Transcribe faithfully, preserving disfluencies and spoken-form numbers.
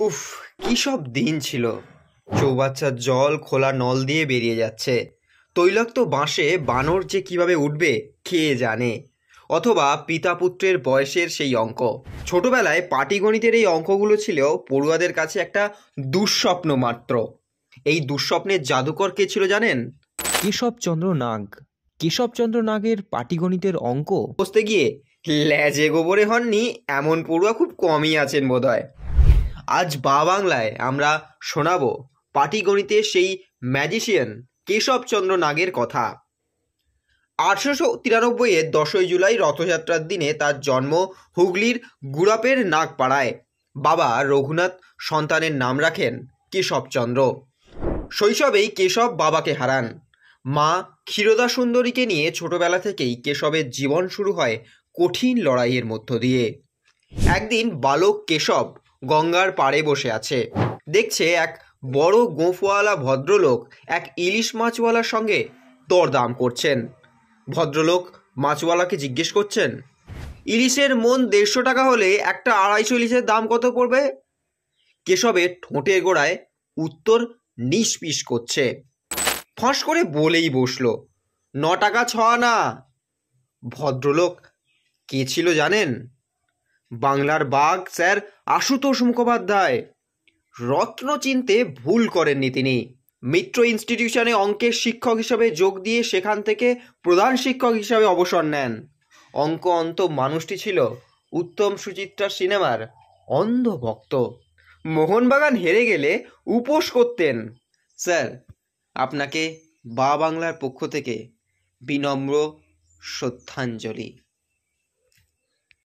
উফ, কি সব দিন ছিল। চৌবাচ্চার জল খোলা নল দিয়ে বেরিয়ে যাচ্ছে। তৈলাক্ত বাঁশে বানর যে কিভাবে উঠবে কে জানে। অথবা পিতা পুত্রের বয়সের সেই অঙ্ক। ছোটবেলায় পাটিগণিতের এই অঙ্কগুলো ছিল পড়ুয়াদের কাছে একটা দুঃস্বপ্ন মাত্র। এই দুঃস্বপ্নের জাদুকর কে ছিল জানেন? কেশবচন্দ্র নাগ। কেশবচন্দ্র নাগের পাটিগণিতের অঙ্ক বসতে গিয়ে ল্যাজে গোবরে হননি এমন পড়ুয়া খুব কমই আছেন বোধহয়। আজ বা বাংলায় আমরা শোনাবো পাটিগণিতের সেই ম্যাজিশিয়ান কেশবচন্দ্র নাগের কথা। আঠারোশো তিরানব্বই এর দশই জুলাই রথযাত্রার দিনে তার জন্ম হুগলির গুড়াপের নাগপাড়ায়। বাবা রঘুনাথ সন্তানের নাম রাখেন কেশবচন্দ্র। শৈশবেই কেশব বাবাকে হারান। মা ক্ষীরোদা সুন্দরীকে নিয়ে ছোটবেলা থেকেই কেশবের জীবন শুরু হয় কঠিন লড়াইয়ের মধ্য দিয়ে। একদিন বালক কেশব গঙ্গার পাড়ে বসে আছে। দেখছে এক বড় গোঁফওয়ালা ভদ্রলোক এক ইলিশ মাছওয়ালার সঙ্গে দরদাম করছেন। ভদ্রলোক মাছওয়ালাকে জিজ্ঞেস করছেন, ইলিশের মন দেড়শো টাকা হলে একটা আড়াইশো ইলিশের দাম কত পড়বে? কেশবের ঠোঁটের গোড়ায় উত্তর নিষ্পিস করছে। ফস করে বলেই বসল, ন টাকা ছ আনা। ভদ্রলোক কে ছিল জানেন? বাংলার বাঘ স্যার আশুতোষ মুখোপাধ্যায়। রত্ন চিনতে ভুল করেননি তিনি। মিত্র ইনস্টিটিউশনে অঙ্কের শিক্ষক হিসাবে যোগ দিয়ে সেখান থেকে প্রধান শিক্ষক হিসাবে অবসর নেন। অঙ্ক অন্ত মানুষটি ছিল উত্তম সুচিত্রা সিনেমার অন্ধ ভক্ত। মোহনবাগান হেরে গেলে উপোস করতেন। স্যার, আপনাকে বা বাংলার পক্ষ থেকে বিনম্র শ্রদ্ধাঞ্জলি।